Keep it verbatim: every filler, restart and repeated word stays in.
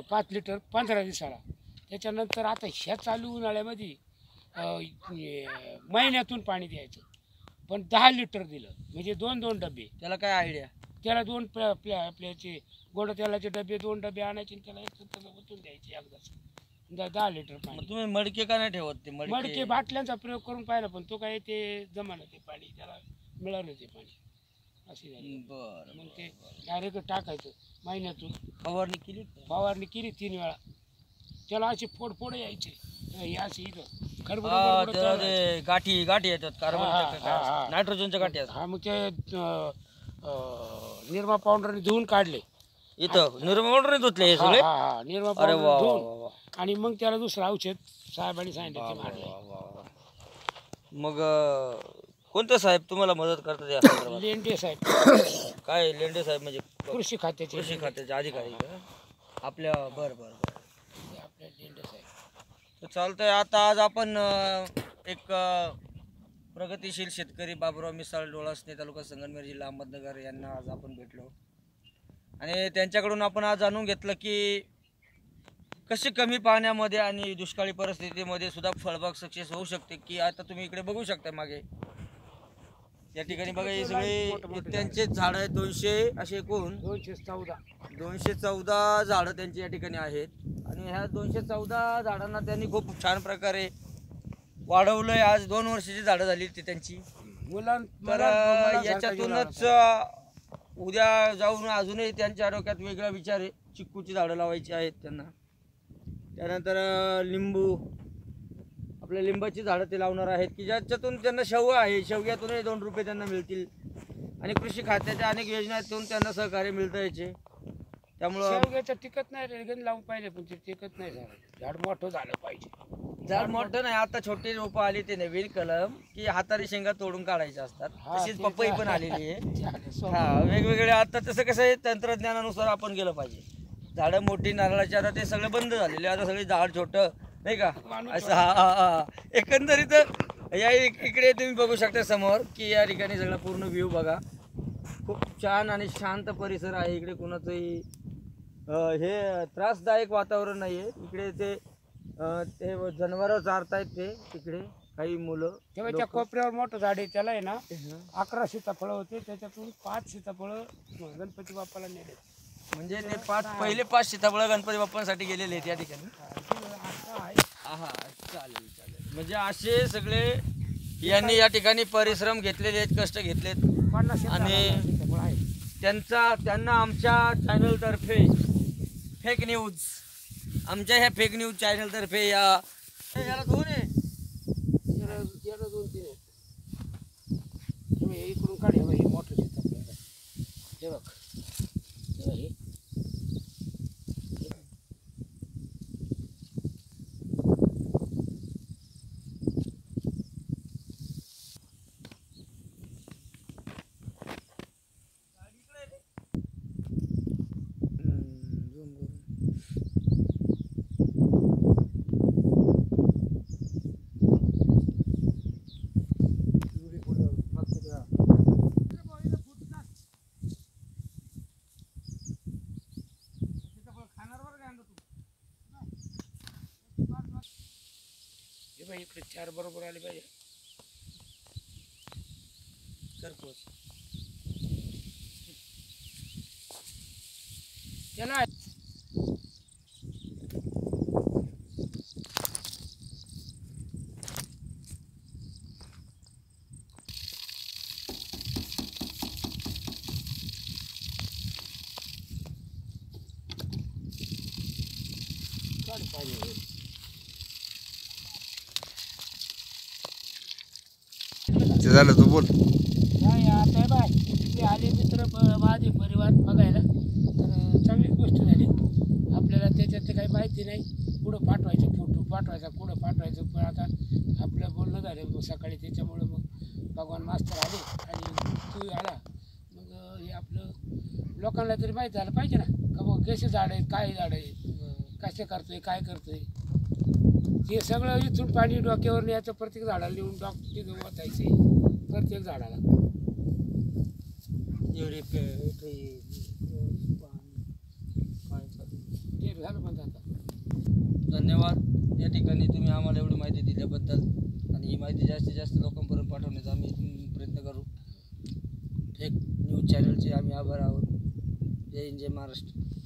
पाच लिटर पंधरा दिवसाला. त्याच्यानंतर आता ह्या चालू उन्हाळ्यामध्ये महिन्यातून पाणी द्यायचं, पण दहा लिटर दिलं म्हणजे दोन दोन डबे. त्याला काय आयडिया? त्याला दोन आपल्या आपल्याचे गोड तेलाचे डबे दोन डबे आणायचे आणि त्याला एक ओतून द्यायचे एकदाच दहा लिटर पाणी. तुम्ही मडके का नाही ठेवत? ते मडके बाटल्यांचा प्रयोग करून पाहिला, पण तो काय ते जमाना ते पाणी त्याला मिळालं ते पाणी असे झाले. बरं, मग ते डायरेक्ट टाकायचं महिन्यातून. फवारणी केली? फवारणी केली तीन वेळा. त्याला असे फोड फोड यायचे असे इथं खडबड गाठी गाठी येतात, कार्बन नायट्रोजनच्या गाठी असतात. हा, मग ते निरमा पावडरने धुवून काढले. इथं निरमा पावडरने धुतले हे सगळे? हा, निरमा पावडर धुवून आणि मग त्याला दुसरं औषध साहेबांनी सांगितलं ते मारले. मग कोणते साहेब तुम्हाला मदत करतात या संदर्भात? लेंडे साहेब. काय लेंडे साहेब म्हणजे? कृषी खात्याचे. कृषी खात्याचे अधिकारी आपल्या? बरं बरं बरं, आपल्या लेंडे साहेब. तर चालतंय. आता आज आपण एक प्रगतिशील शेतकरी बाबुराव मिसाळ, डोलासने, तालुका संगमनेर, जिल्हा अहमदनगर यांना आज आपण भेटलो आणि त्यांच्याकडून आपण आज जाणून घेतलं की कशी कमी पाण्यामध्ये आणि दुष्काळी परिस्थितीमध्ये सुद्धा फळबाग सक्सेस होऊ शकते. की आता तुम्ही इकडे बघू शकता मागे या ठिकाणी बघा, हे सगळे त्यांचे झाड आहेत. दोनशे असे एकूण दोनशे चौदा दोनशे चौदा झाडं त्यांची या ठिकाणी आहेत आणि ह्या दोनशे चौदा झाडांना त्यांनी खूप छान प्रकारे वाढवलंय. आज दोन वर्षाची झाडं झाली ती त्यांची. तर याच्यातूनच उद्या जाऊन अजूनही त्यांच्या डोक्यात वेगळा विचार आहे. चिक्कूची झाडं लावायची आहेत त्यांना. त्यानंतर लिंबू, आपल्या लिंबाची झाडं ते लावणार आहेत की ज्याच्यातून त्यांना शेवगा आहे, शेवग्यातूनही दोन रुपये त्यांना मिळतील आणि कृषी खात्याच्या अनेक योजनातून त्यांना सहकार्य मिळतं याचे. त्यामुळं शेवग्याचं टिकत नाही रे, गण लावून पाहिजे पण ते टिकत नाही. झाड झाड मोठं झालं पाहिजे. झाड मोठं नाही, आता छोटे रोपं आली ते नवीन कलम की हातारी शेंगा तोडून काढायच्या असतात. तशीच पपई पण आलेली आहे. हा, वेगवेगळे. आता तसं कसं आहे, तंत्रज्ञानानुसार आपण गेलं पाहिजे. झाडं मोठी नारळाची आता ते सगळं बंद झालेले, आता सगळे झाड छोटं नाही का असं. हा हा हा एकंदरीत या इकडे तुम्ही बघू शकता समोर की या ठिकाणी सगळा पूर्ण व्ह्यू बघा. खूप छान आणि शांत परिसर आहे इकडे. कोणाचंही हे त्रासदायक वातावरण नाही आहे इकडे. ते ते जनावरं चारतायत ते तिकडे काही मुलं. तेव्हा त्या कोपऱ्यावर मोठं झाड आहे, त्याला आहे ना अकरा सीताफळं होते, त्याच्यातून पाच सीताफळं गणपती बाप्पाला नेले. म्हणजे ते पाच पहिले पाच सीताफळं गणपती बाप्पांसाठी गेलेले आहेत या ठिकाणी. हा, चालेल चालेल. म्हणजे असे सगळे यांनी या ठिकाणी परिश्रम घेतलेले आहेत, कष्ट घेतलेत आणि त्यांचा त्यांना आमच्या चॅनलतर्फे फेक न्यूज, आमच्या ह्या फेक न्यूज चॅनलतर्फे या याला दोन आहे दोन तीन आहे इकडून काढ. हे मोठं सीताफळ हे बघ, हे इकडे चार बरोबर आले पाहिजे. सरपोस त्याला काढ पाहिजे. झालं तू बोल. नाही आता बाय ते आले मित्र माझे परिवार बघायला, तर चांगली गोष्ट झाली. आपल्याला त्याच्यात काही माहिती नाही, कुठं पाठवायचं, फोटो पाठवायचा, कुठं पाठवायचं. पण आता आपलं बोलणं झालं सकाळी, त्याच्यामुळं मग भगवान मास्तर आले आणि तू आला. मग हे आपलं लोकांना तरी माहीत झालं पाहिजे ना का बघ कसे झाड आहेत, काय झाड आहेत, कसे करतोय, काय करतोय. ते सगळं इथून पाणी डोक्यावर न्यायचं, प्रत्येक झाडाला लिहून डॉक्टर वाचायचे प्रत्येक झाडाला. एवढे ते झालं बंद आता. धन्यवाद या ठिकाणी तुम्ही आम्हाला एवढी माहिती दिल्याबद्दल आणि ही माहिती जास्तीत जास्त लोकांपर्यंत पाठवण्याचा आम्ही प्रयत्न करू. एक न्यूज चॅनलचे आम्ही आभार आहोत. जय हिंद, जय महाराष्ट्र.